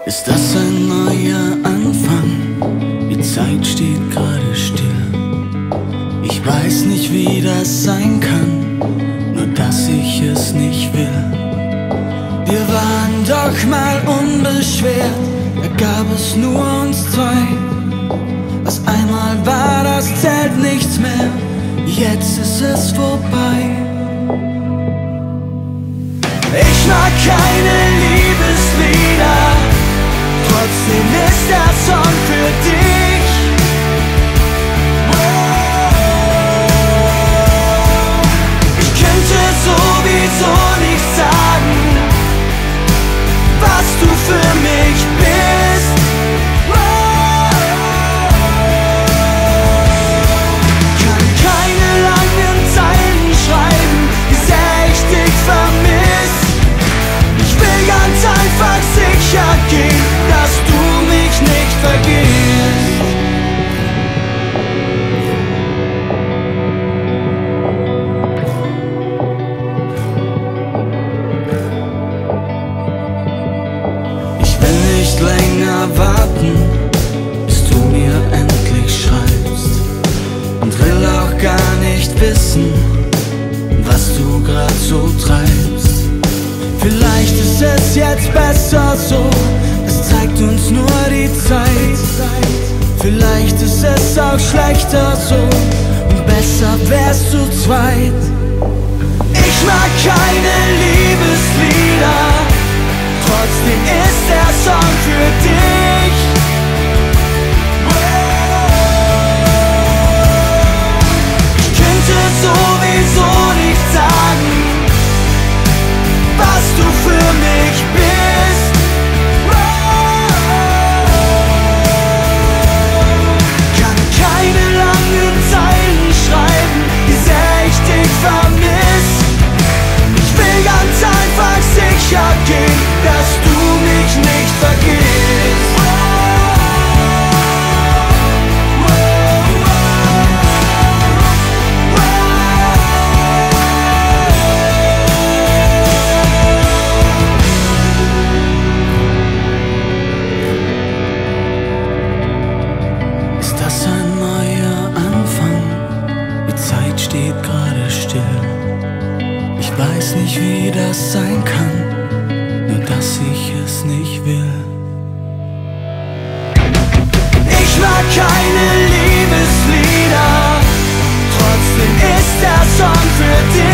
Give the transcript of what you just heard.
Ist das ein neuer Anfang? Die Zeit steht gerade still. Ich weiß nicht, wie das sein kann, nur dass ich es nicht will. Wir waren doch mal unbeschwert, da gab es nur uns zwei. Was einmal war, das zählt nichts mehr, jetzt ist es vorbei. Ich mag keine Liebeslieder, trotzdem ist der Song für dich. Ich könnte sowieso nicht sagen, was du für mich bist. Kann keine langen Zeilen schreiben, wie sehr ich dich vermiss. Ich will ganz einfach sicher gehen, dass du mich nicht vergisst. Ich will nicht länger warten, bis du mir endlich schreibst, und will auch gar nicht wissen, was du grad so treibst. Vielleicht ist es jetzt besser so, es zeigt uns nur die Zeit. Vielleicht ist es auch schlechter so, und besser wär's zu zweit. Ich mag keine Liebeslieder, trotzdem ist der Song für dich. Ich könnte sowieso nicht sagen, was du für mich bist. Kann keine langen Zeilen schreiben, wie sehr ich dich vermiss. Ich will ganz einfach sicher gehen, dass du mich nicht vergisst. Ist das ein neuer Anfang? Die Zeit steht gerade still. Ich weiß nicht, wie das sein kann, nur dass ich es nicht will. Ich mag keine Liebeslieder, trotzdem ist der Song für dich.